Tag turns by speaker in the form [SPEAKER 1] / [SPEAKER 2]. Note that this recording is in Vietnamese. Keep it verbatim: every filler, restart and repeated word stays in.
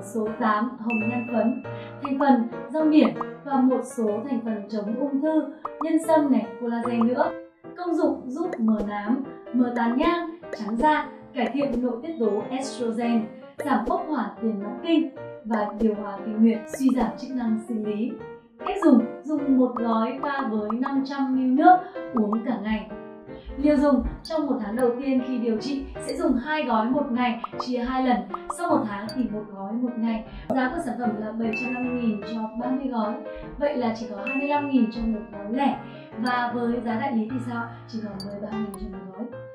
[SPEAKER 1] số tám hồng nhan phấn, thành phần rong biển và một số thành phần chống ung thư, nhân sâm này, collagen nữa. Công dụng giúp mờ nám, mờ tàn nhang, trắng da, cải thiện nội tiết tố Estrogen, giảm bốc hỏa tiền mãn kinh và điều hòa kinh nguyệt, suy giảm chức năng sinh lý. Cách dùng: dùng một gói pha với năm trăm mi li lít nước, uống cả ngày. Liều dùng: trong một tháng đầu tiên khi điều trị sẽ dùng hai gói một ngày, chia hai lần. Sau một tháng thì một gói một ngày. Giá của sản phẩm là bảy trăm năm mươi nghìn cho ba mươi gói. Vậy là chỉ có hai mươi lăm nghìn cho một gói lẻ. Và với giá đại lý thì sao? Chỉ còn mười ba nghìn cho một gói.